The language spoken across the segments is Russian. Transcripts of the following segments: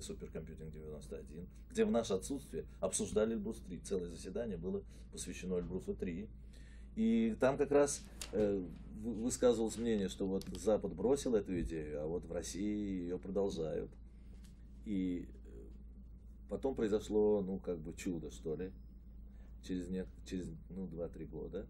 Суперкомпьютинг 91, где в наше отсутствие обсуждали Эльбрус 3. Целое заседание было посвящено Эльбрусу 3. И там как раз высказывалось мнение, что вот Запад бросил эту идею, а вот в России ее продолжают. И потом произошло, ну, как бы чудо, что ли. Через 2-3 года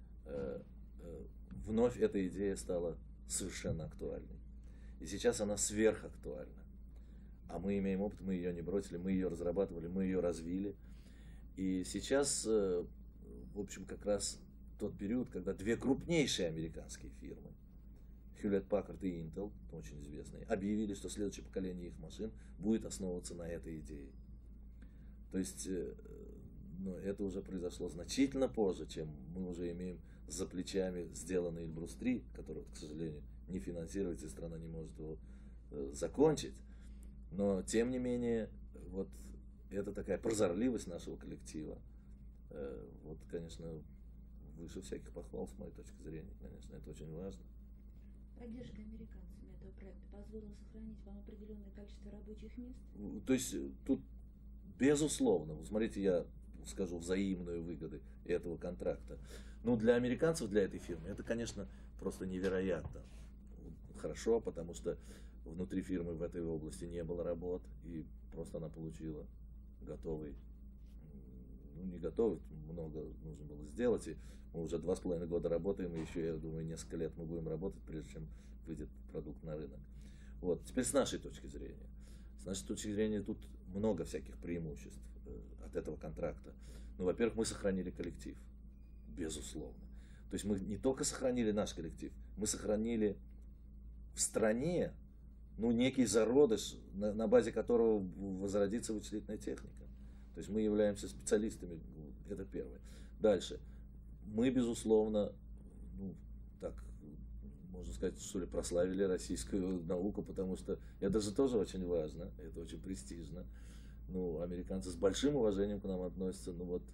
вновь эта идея стала совершенно актуальной. И сейчас она сверхактуальна. А мы имеем опыт, мы ее не бросили, мы ее разрабатывали, мы ее развили. И сейчас, в общем, как раз тот период, когда две крупнейшие американские фирмы, Hewlett-Packard и Intel, очень известные, объявили, что следующее поколение их машин будет основываться на этой идее. То есть, это уже произошло значительно позже, чем мы уже имеем за плечами сделанный Эльбрус 3, который, к сожалению, не финансируется, и страна не может его закончить. Но, тем не менее, вот это такая прозорливость нашего коллектива. Вот, конечно, выше всяких похвал, с моей точки зрения, конечно, это очень важно. Поддержка американцами этого проекта позволила сохранить вам определенное количество рабочих мест? То есть, тут, безусловно, смотрите, я скажу, взаимные выгоды этого контракта. Ну, для американцев, для этой фирмы, это, конечно, просто невероятно хорошо, потому что внутри фирмы в этой области не было работ, и просто она получила готовый, не готовый, много нужно было сделать, и мы уже 2,5 года работаем, и еще, я думаю, несколько лет мы будем работать, прежде чем выйдет продукт на рынок. Вот, теперь с нашей точки зрения. С нашей точки зрения тут много всяких преимуществ от этого контракта. Ну, во-первых, мы сохранили коллектив, безусловно. То есть мы не только сохранили наш коллектив, мы сохранили в стране, ну, некий зародыш, на базе которого возродится вычислительная техника. То есть мы являемся специалистами, это первое. Дальше. Мы, безусловно, ну, так, можно сказать, что ли, прославили российскую науку, потому что это же тоже очень важно, это очень престижно. Ну, американцы с большим уважением к нам относятся, ну вот,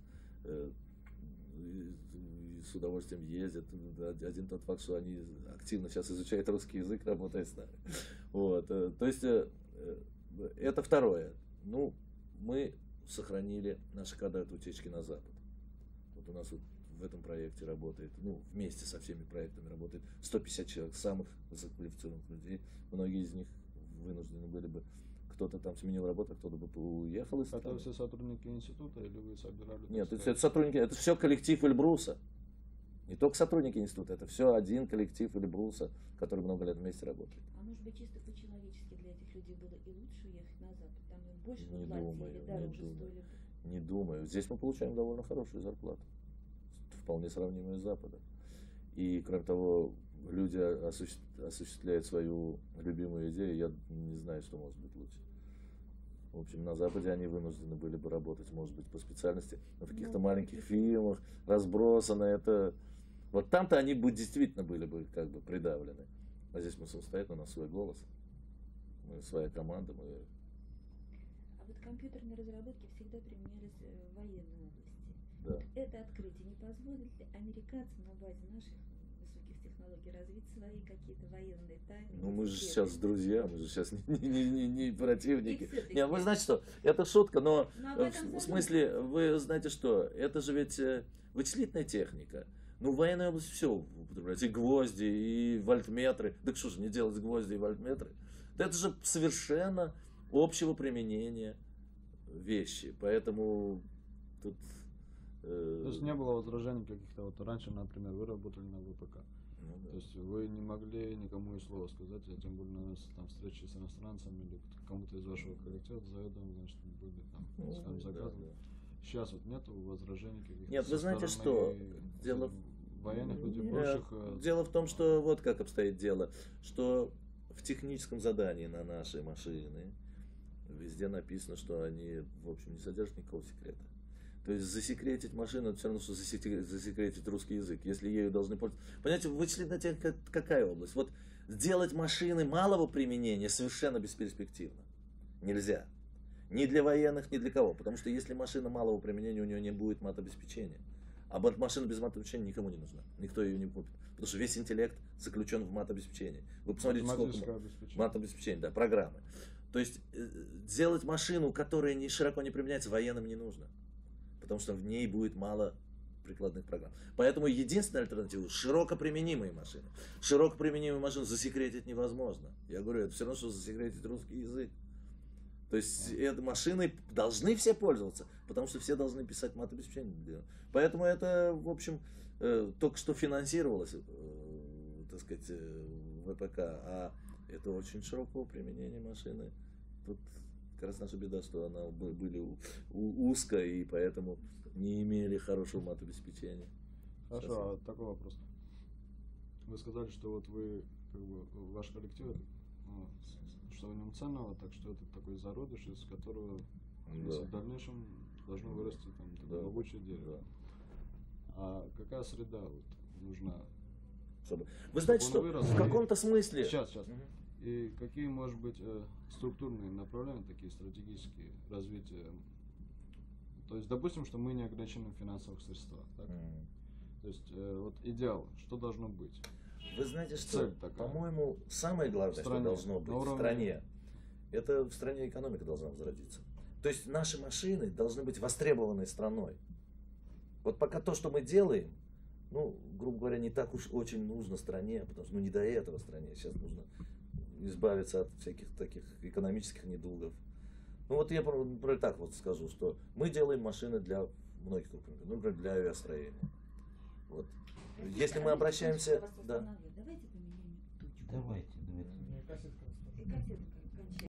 с удовольствием ездят. Один тот факт, что они активно сейчас изучают русский язык, работая с нами. Вот. То есть, это второе. Ну, мы сохранили наши коды от утечки на Запад. Вот у нас вот в этом проекте работает, ну, вместе со всеми проектами работает 150 человек, самых высококвалифицированных людей. Многие из них вынуждены были бы, кто-то там сменил работу, кто-то бы уехал из страны. Это все сотрудники института или вы собирали? Нет, это сотрудники, это все коллектив Эльбруса. Не только сотрудники института, это все один коллектив Эльбруса, который много лет вместе работает. А может быть, чисто по-человечески для этих людей было и лучше уехать на Запад? Там им больше Не платили, думаю, дороже стоили? Не думаю. Здесь мы получаем довольно хорошую зарплату, вполне сравнимую с Западом. И, кроме того, люди осуществляют свою любимую идею, я не знаю, что может быть лучше. В общем, на Западе они вынуждены были бы работать, может быть, по специальности, на каких-то маленьких фирмах, разбросаны. Это... Вот там-то они бы действительно были бы как бы придавлены. А здесь мы самостоятельно, у нас свой голос, мы своя команда. Мы... А вот компьютерные разработки всегда применялись в военной области. Да. Это открытие не позволит ли американцам на базе наших высоких технологий развить свои какие-то военные тайны? Ну, мы же сейчас друзья, мы же сейчас не противники. Не, вы знаете что, это шутка, но в смысле, вы знаете что, это же ведь вычислительная техника. Ну, в военной области все употребляется, и гвозди, и вольтметры. Так что же, не делать гвозди и вольтметры? Это же совершенно общего применения вещи, поэтому тут... То есть не было возражений каких-то, вот раньше, например, вы работали на ВПК, Ну, да. то есть вы не могли никому и слова сказать, а тем более на там встречи с иностранцами или кому-то из вашего коллектива заведомо, значит, были там, скажем, заказы. Да. Сейчас вот нету возражений каких-то. Нет, вы знаете что, дело военных людей, прочих... Дело в том, что вот как обстоит дело, что в техническом задании на наши машины везде написано, что они, в общем, не содержат никакого секрета. То есть засекретить машину, это все равно, что засекретить русский язык, если ею должны пользоваться. Понимаете, вычислительная техника какая область? Вот сделать машины малого применения совершенно бесперспективно. Нельзя. Ни для военных, ни для кого. Потому что если машина малого применения, у нее не будет мат-обеспечения. А машина без мат-обеспечения никому не нужна. Никто ее не купит. Потому что весь интеллект заключен в мат-обеспечении. Вы посмотрите, сколько мат-обеспечения, да, программы. То есть делать машину, которая не широко не применяется, военным не нужно. Потому что в ней будет мало прикладных программ. Поэтому единственная альтернатива — широко применимые машины. Широко применимые машины засекретить невозможно. Я говорю, это все равно, что засекретить русский язык. То есть этой машиной должны все пользоваться, потому что все должны писать мат-обеспечение. Поэтому это, в общем, только что финансировалось, так сказать, ВПК, а это очень широкого применения машины. Тут как раз наша беда, что она были узко, и поэтому не имели хорошего мат-обеспечения. Хорошо, а такой вопрос. Вы сказали, что вот вы, как бы, ваш коллектив, ну, что в нем ценного, так что это такой зародыш, из которого в дальнейшем должно вырасти там такое могучее дерево. Да. А какая среда вот нужна? Вы знаете, что вырос, в каком-то смысле... Сейчас. И какие, может быть, структурные направления, такие стратегические развития? То есть, допустим, что мы не ограничены в финансовых средствах, так? То есть, вот идеал, что должно быть? Вы знаете, что, по-моему, самое главное, что должно быть в стране, это в стране экономика должна возродиться. То есть наши машины должны быть востребованы страной. Вот пока то, что мы делаем, ну, грубо говоря, не так уж очень нужно стране, потому что не до этого стране. Сейчас нужно избавиться от всяких таких экономических недугов. Ну вот я, например, так вот скажу, что мы делаем машины для многих крупных, например, для авиастроения. Вот. Если мы обращаемся... Давайте поменяем точку. Давайте. И кассетка.